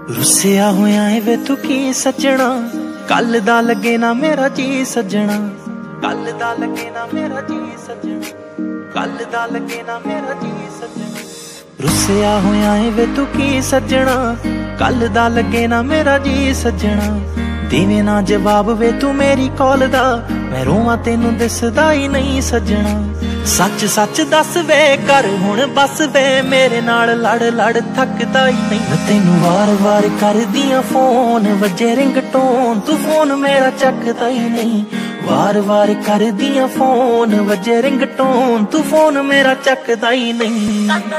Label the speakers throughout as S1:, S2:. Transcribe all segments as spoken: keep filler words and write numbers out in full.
S1: रुसिया होया है वे तू की सजना, कल दा लगे ना मेरा जी सजना, कल दा लगे ना मेरा जी सजना, कल दा लगे ना मेरा जी सजना। रुसिया होया है वे तू की सजना, कल दा लगे ना मेरा जी सजना। देवे ना जवाब वे तू मेरी कॉल दा, मैं रोवां तेनू दिसदा ही नहीं सजना। सच सच दस वे कर हुण बस वे, मेरे नाल लड़ लड़ थकदा ही नहीं। मैं तेनू वार वार कर दियां फोन, वजे रिंगटोन तू फोन मेरा चकदा ही नहीं। वार वार कर दियां फोन, वजे रिंगटोन तू फोन मेरा चकदा ही नहीं।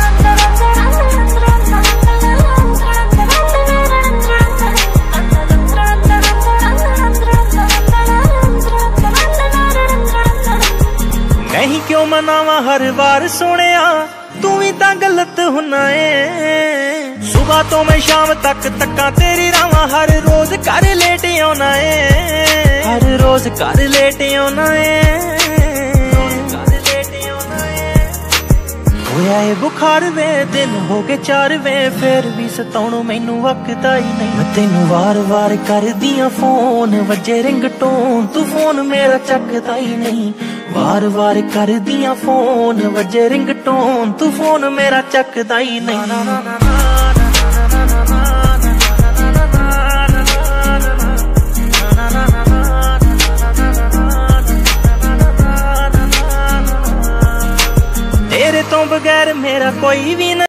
S1: नहीं क्यों मनावा हर बार सुनिया, तू भी तां गलत हुना है। सुबह तो मैं शाम तक तक्का तेरी रावा, हर रोज कर लेट आना है, हर रोज कर लेट आना है। होया है बुखार वे, दिन हो गए चार वे, फिर भी सताउणों मैनू वकदा ही नहीं। मैं तेनू वार वार कर दियां फोन, वजे रिंगटोन तू फोन मेरा चकदा ही नहीं। वार वार कर दियां फोन, वजे रिंगटोन तू फोन मेरा चकदा ही नहीं। तेरे तो बगैर मेरा कोई भी नहीं।